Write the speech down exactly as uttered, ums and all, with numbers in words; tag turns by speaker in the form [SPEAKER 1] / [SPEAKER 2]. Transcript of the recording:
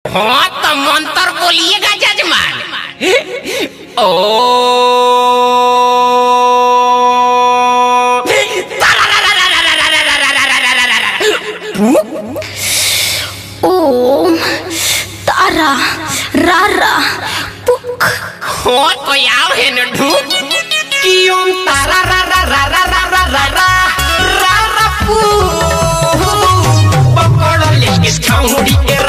[SPEAKER 1] हाँ तो मंत्र बोलिएगा जजमान। ओ
[SPEAKER 2] ओम तारा रारा पुक।
[SPEAKER 1] हाँ तो आओ है न ढूक कि ओम तारा रा रा रा रा रा रा रा रा रा रा पू पकड़ ले इस छाउड़ी के